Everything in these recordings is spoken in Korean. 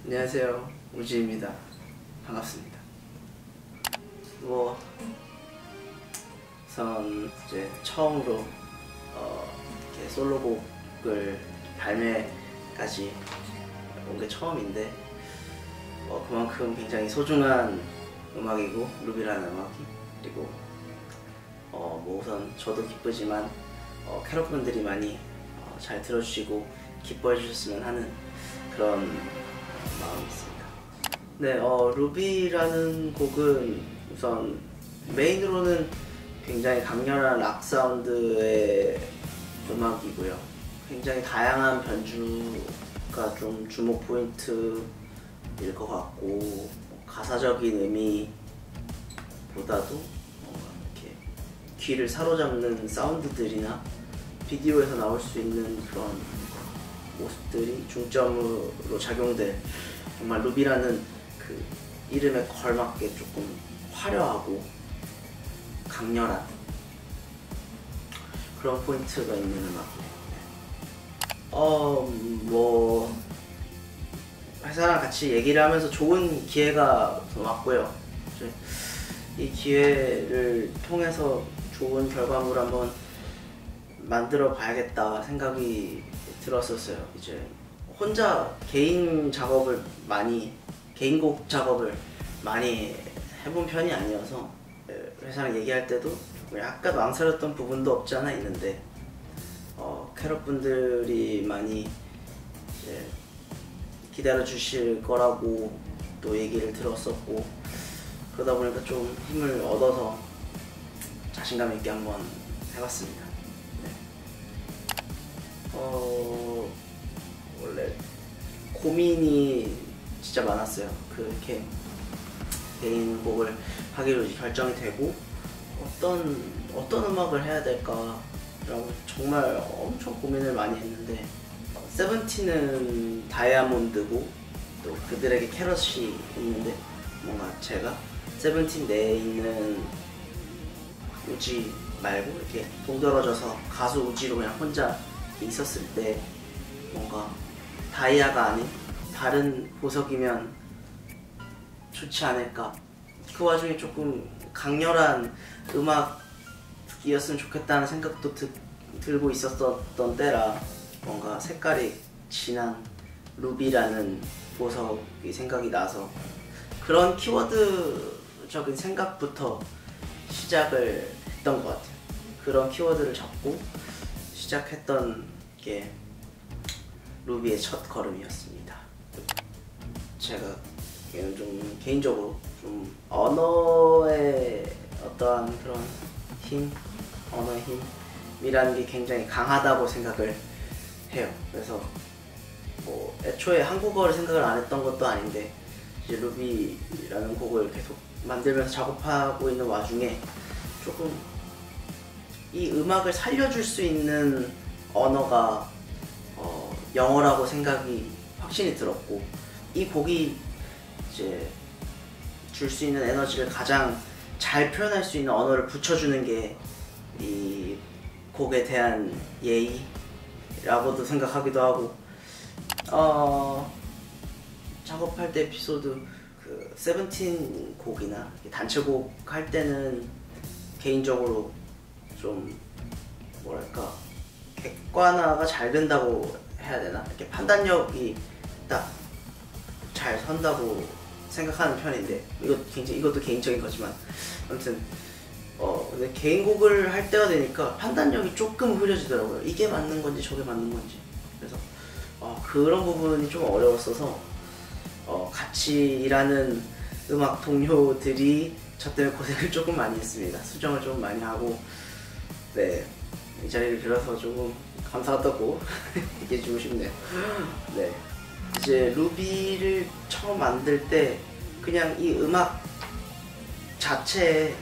안녕하세요, 우지입니다. 반갑습니다. 우선 이제 처음으로 이렇게 솔로곡을 발매까지 온 게 처음인데 그만큼 굉장히 소중한 음악이고, 루비라는 음악이. 그리고 우선 저도 기쁘지만 캐럿분들이 많이 잘 들어주시고 기뻐해 주셨으면 하는 그런 마음이 있습니다. 네, 루비라는 곡은 우선 메인으로는 굉장히 강렬한 락 사운드의 음악이고요. 굉장히 다양한 변주가 좀 주목 포인트일 것 같고, 가사적인 의미보다도 뭔가 이렇게 귀를 사로잡는 사운드들이나 비디오에서 나올 수 있는 그런 모습들이 중점으로 작용될, 정말 루비라는 그 이름에 걸맞게 조금 화려하고 강렬한 그런 포인트가 있는 음악이에요. 회사랑 같이 얘기를 하면서 좋은 기회가 왔고요. 이 기회를 통해서 좋은 결과물을 한번 만들어 봐야겠다 생각이 들었었어요. 이제 혼자 개인곡 작업을 많이 해본 편이 아니어서 회사랑 얘기할 때도 약간 망설였던 부분도 없지 않아 있는데, 캐럿분들이 많이 이제 기다려 주실 거라고 또 얘기를 들었었고, 그러다 보니까 좀 힘을 얻어서 자신감 있게 한번 해봤습니다. 네. 원래 고민이 진짜 많았어요. 그렇게 개인곡을 하기로 결정이 되고 어떤 음악을 해야 될까라고 정말 엄청 고민을 많이 했는데, 세븐틴은 다이아몬드고 또 그들에게 캐럿이 있는데, 뭔가 제가 세븐틴 내에 있는 우지 말고 이렇게 동떨어져서 가수 우지로 그냥 혼자 있었을 때 뭔가 다이아가 아닌 다른 보석이면 좋지 않을까. 그 와중에 조금 강렬한 음악이었으면 좋겠다는 생각도 들고 있었던 때라, 뭔가 색깔이 진한 루비라는 보석이 생각이 나서 그런 키워드적인 생각부터 시작을 했던 것 같아요. 그런 키워드를 잡고 시작했던 게 루비의 첫 걸음이었습니다. 제가 좀 개인적으로 좀 언어의 어떠한 그런 언어의 힘이라는 게 굉장히 강하다고 생각을 해요. 그래서 애초에 한국어를 생각을 안 했던 것도 아닌데, 이제 루비라는 곡을 계속 만들면서 작업하고 있는 와중에 조금 이 음악을 살려줄 수 있는 언어가 영어라고 생각이 확신이 들었고, 이 곡이 이제 줄 수 있는 에너지를 가장 잘 표현할 수 있는 언어를 붙여주는 게 이 곡에 대한 예의라고도 생각하기도 하고, 작업할 때 에피소드, 그 세븐틴 곡이나 단체곡 할 때는 개인적으로 좀 뭐랄까 객관화가 잘 된다고 해야 되나? 이렇게 판단력이 딱 잘 선다고 생각하는 편인데, 이것도 개인적인 거지만, 아무튼 근데 개인곡을 할 때가 되니까 판단력이 조금 흐려지더라고요. 이게 맞는 건지 저게 맞는 건지. 그래서 그런 부분이 좀 어려웠어서 같이 일하는 음악 동료들이 저 때문에 고생을 조금 많이 했습니다. 수정을 좀 많이 하고, 네, 이 자리를 빌어서 조금 감사하다고 얘기해주고 싶네요. 네, 이제 루비를 처음 만들 때 그냥 이 음악 자체에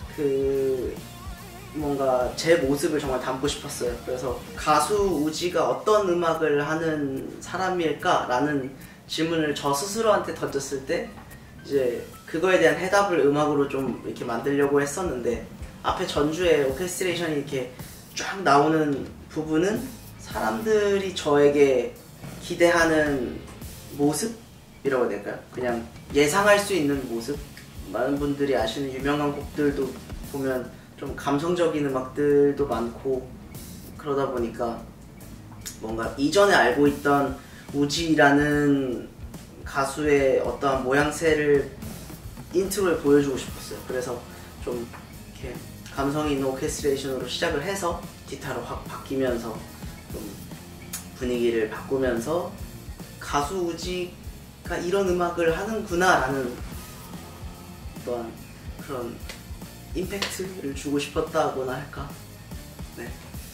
뭔가 제 모습을 정말 담고 싶었어요. 그래서 가수 우지가 어떤 음악을 하는 사람일까? 라는 질문을 저 스스로한테 던졌을 때 이제 그거에 대한 해답을 음악으로 좀 이렇게 만들려고 했었는데, 앞에 전주에 오케스트레이션이 이렇게 쫙 나오는 부분은 사람들이 저에게 기대하는 모습? 모습이라고 해야 될까요? 그냥 예상할 수 있는 모습? 많은 분들이 아시는 유명한 곡들도 보면 좀 감성적인 음악들도 많고 그러다 보니까 뭔가 이전에 알고 있던 우지라는 가수의 어떠한 모양새를 인트로에 보여주고 싶었어요. 그래서 좀 이렇게 감성 있는 오케스트레이션으로 시작을 해서 기타로 확 바뀌면서 좀 분위기를 바꾸면서 가수 우지가 이런 음악을 하는구나 라는 어떠한 그런 임팩트를 주고 싶었다고나 할까? 네.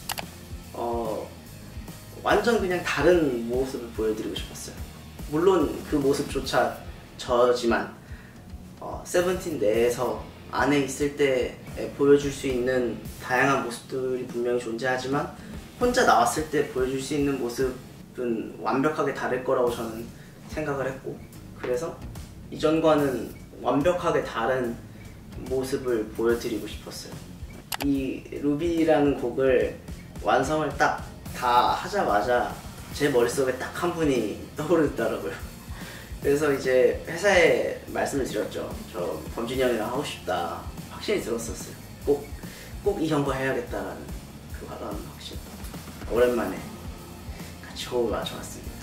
완전 그냥 다른 모습을 보여드리고 싶었어요. 물론 그 모습조차 저지만 세븐틴 내에서 안에 있을 때 보여줄 수 있는 다양한 모습들이 분명히 존재하지만 혼자 나왔을 때 보여줄 수 있는 모습은 완벽하게 다를 거라고 저는 생각을 했고, 그래서 이전과는 완벽하게 다른 모습을 보여드리고 싶었어요. 이 루비라는 곡을 완성을 딱 다 하자마자 제 머릿속에 딱 한 분이 떠오르더라고요. 그래서 이제 회사에 말씀을 드렸죠. 저 범준이 형이랑 하고 싶다. 확신이 들었었어요. 꼭 이 형과 해야겠다라는 그런 확신. 오랜만에 같이 호흡을 맞춰봤습니다.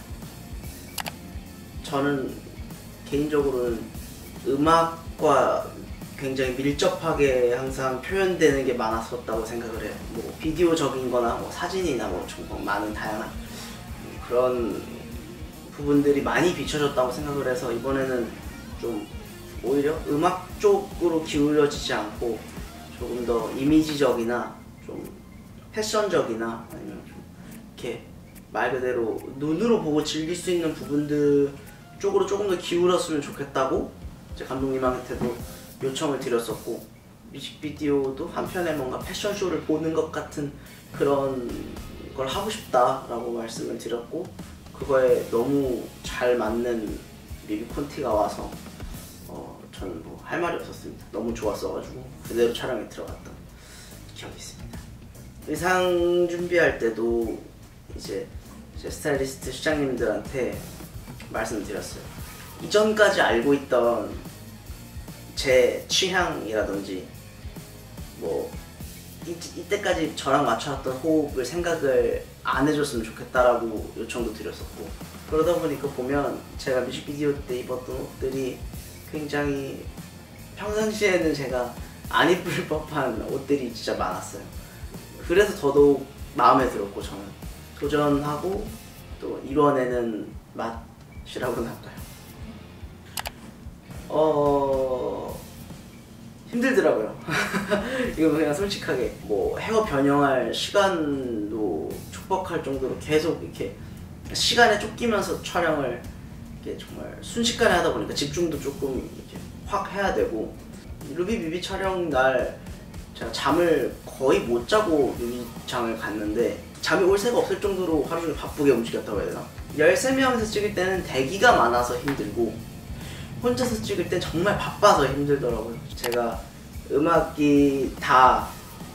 저는 개인적으로는 음악과 굉장히 밀접하게 항상 표현되는 게 많았었다고 생각을 해요. 뭐 비디오적인 거나 뭐 사진이나 뭐 정말 많은 다양한 그런 부분들이 많이 비춰졌다고 생각을 해서 이번에는 좀 오히려 음악 쪽으로 기울여지지 않고 조금 더 이미지적이나 좀 패션적이나 아니면 좀 이렇게 말 그대로 눈으로 보고 즐길 수 있는 부분들 쪽으로 조금 더 기울었으면 좋겠다고 제 감독님한테도 요청을 드렸었고, 뮤직비디오도 한편에 뭔가 패션쇼를 보는 것 같은 그런 걸 하고 싶다라고 말씀을 드렸고, 그거에 너무 잘 맞는 뮤비 콘티가 와서 저는 뭐 할 말이 없었습니다. 너무 좋았어가지고 그대로 촬영에 들어갔던 기억이 있습니다. 의상 준비할 때도 이제 제 스타일리스트 수장님들한테 말씀드렸어요. 이전까지 알고 있던 제 취향이라든지 뭐 이때까지 저랑 맞춰왔던 호흡을 생각을 안 해줬으면 좋겠다라고 요청도 드렸었고, 그러다 보니까 보면 제가 뮤직비디오 때 입었던 옷들이 굉장히 평상시에는 제가 안 입을 법한 옷들이 진짜 많았어요. 그래서 더더욱 마음에 들었고, 저는 도전하고 또 이뤄내는 맛이라고나 할까요? 힘들더라고요. 이거 그냥 솔직하게 뭐 헤어 변형할 시간도 촉박할 정도로 계속 이렇게 시간에 쫓기면서 촬영을 이렇게 정말 순식간에 하다 보니까 집중도 조금 이렇게 확 해야 되고, 루비 뮤비 촬영 날 제가 잠을 거의 못 자고 뮤비장을 갔는데 잠이 올 새가 없을 정도로 하루 종일 바쁘게 움직였다고 해야 되나? 13명에서 찍을 때는 대기가 많아서 힘들고 혼자서 찍을 땐 정말 바빠서 힘들더라고요. 제가 음악이 다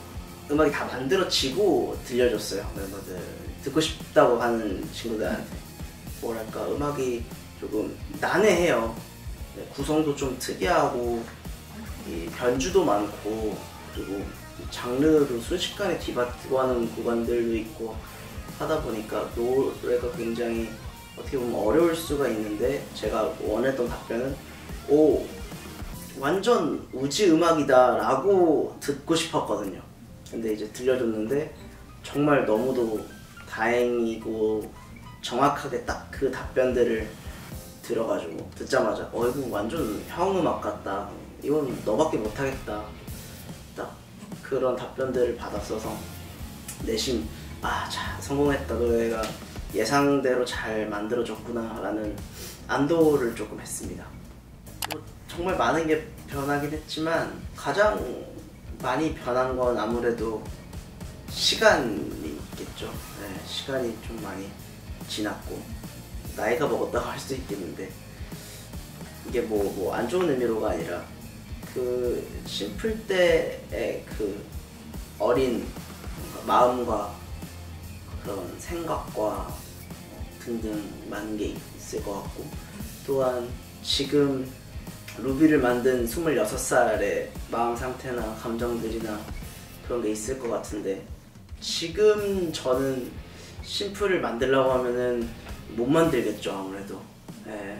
만들어지고 들려줬어요. 멤버들 듣고 싶다고 하는 친구들한테. 뭐랄까, 음악이 조금 난해해요. 네, 구성도 좀 특이하고 이 변주도 많고, 그리고 장르도 순식간에 뒤바뀌고 하는 구간들도 있고 하다 보니까 노래가 굉장히 어떻게 보면 어려울 수가 있는데, 제가 원했던 답변은 오, 완전 우지 음악이다 라고 듣고 싶었거든요. 근데 이제 들려줬는데 정말 너무도 다행이고 정확하게 딱 그 답변들을 들어가지고 듣자마자 이거 완전 형 음악 같다, 이건 너밖에 못하겠다, 딱 그런 답변들을 받았어서 내심 자, 성공했다, 노래가 예상대로 잘 만들어졌구나 라는 안도를 조금 했습니다. 뭐 정말 많은 게 변하긴 했지만 가장 많이 변한 건 아무래도 시간이 있겠죠. 네, 시간이 좀 많이 지났고 나이가 먹었다고 할 수 있겠는데, 이게 뭐 안 좋은 의미로가 아니라 그 심플 때의 그 어린 마음과 그런 생각과 등등 많은 게 있을 것 같고, 또한 지금 루비를 만든 26살의 마음 상태나 감정들이나 그런 게 있을 것 같은데, 지금 저는 심플을 만들려고 하면은 못 만들겠죠, 아무래도. 예.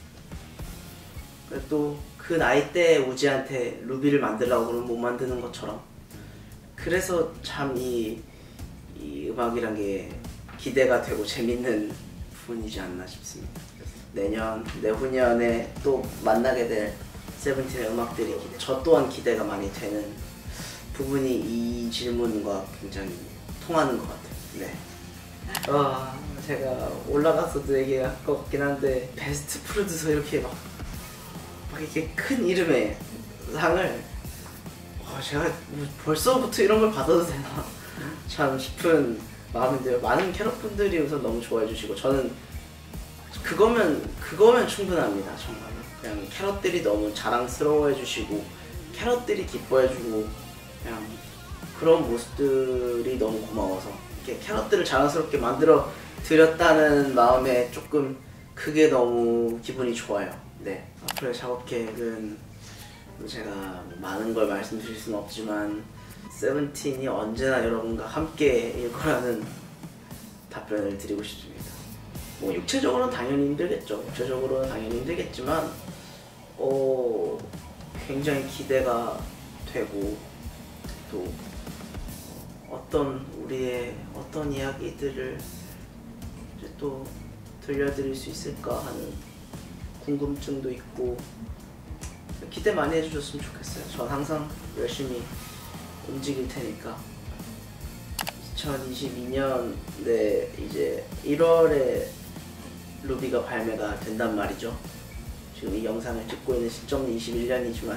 또 그 나이 때 우지한테 루비를 만들려고 그러면 못 만드는 것처럼, 그래서 참 이 음악이란 게 기대가 되고 재밌는 부분이지 않나 싶습니다. 내년, 내후년에 또 만나게 될 세븐틴의 음악들이 저 또한 기대가 많이 되는 부분이 이 질문과 굉장히 통하는 것 같아요. 네. 제가 올라가서도 얘기할 것 같긴 한데, 베스트 프로듀서 이렇게 막 이렇게 큰 이름의 상을 제가 벌써부터 이런 걸 받아도 되나 참 싶은 마음인데요. 많은 캐럿분들이 우선 너무 좋아해 주시고, 저는 그거면 충분합니다. 정말 그냥 캐럿들이 너무 자랑스러워해 주시고 캐럿들이 기뻐해 주고, 그냥 그런 모습들이 너무 고마워서 이렇게 캐럿들을 자랑스럽게 만들어 드렸다는 마음에 조금 그게 너무 기분이 좋아요. 네, 앞으로의 작업 계획은 제가 많은 걸 말씀드릴 수는 없지만 세븐틴이 언제나 여러분과 함께일 거라는 답변을 드리고 싶습니다. 뭐 육체적으로는 당연히 힘들겠죠. 육체적으로는 당연히 힘들겠지만 굉장히 기대가 되고, 또 우리의 어떤 이야기들을 이제 또 들려드릴 수 있을까 하는 궁금증도 있고, 기대 많이 해주셨으면 좋겠어요. 전 항상 열심히 움직일 테니까. 2022년에 이제 1월에 루비가 발매가 된단 말이죠. 지금 이 영상을 찍고 있는 시점은 21년이지만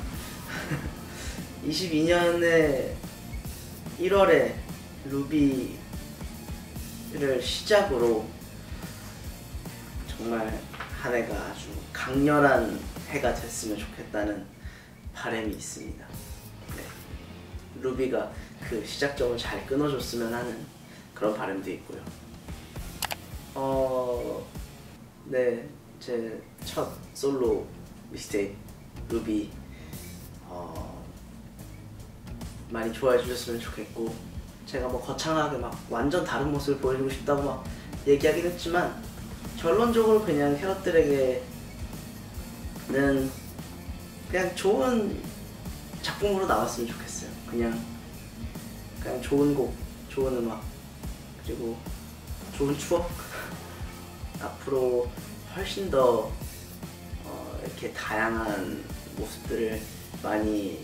22년에 1월에 루비를 시작으로 정말 한 해가 아주 강렬한 해가 됐으면 좋겠다는 바람이 있습니다. 네. 루비가 그 시작점을 잘 끊어줬으면 하는 그런 바람도 있고요. 네, 제 첫 솔로 믹스테이프 루비 많이 좋아해 주셨으면 좋겠고, 제가 뭐 거창하게 막 완전 다른 모습을 보여주고 싶다고 막 얘기하긴 했지만, 결론적으로 그냥 캐럿들에게는 그냥 좋은 작품으로 나왔으면 좋겠어요. 그냥 좋은 곡, 좋은 음악, 그리고 좋은 추억. 앞으로 훨씬 더 이렇게 다양한 모습들을 많이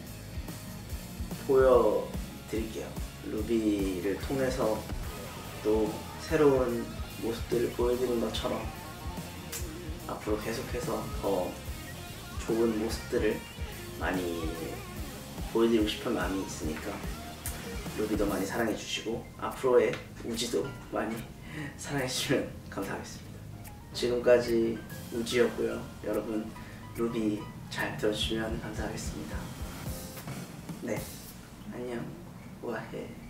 보여드릴게요. 루비를 통해서 또 새로운 모습들을 보여드린 것처럼 앞으로 계속해서 더 좋은 모습들을 많이 보여드리고 싶은 마음이 있으니까 루비도 많이 사랑해주시고 앞으로의 우지도 많이 사랑해주시면 감사하겠습니다. 지금까지 우지였고요. 여러분 루비 잘 들어주시면 감사하겠습니다. 네, 안녕, 우아해.